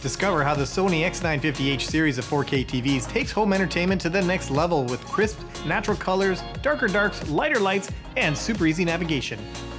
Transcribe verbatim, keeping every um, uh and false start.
Discover how the Sony X nine fifty H series of four K T Vs takes home entertainment to the next level with crisp, natural colors, darker darks, lighter lights, and super easy navigation.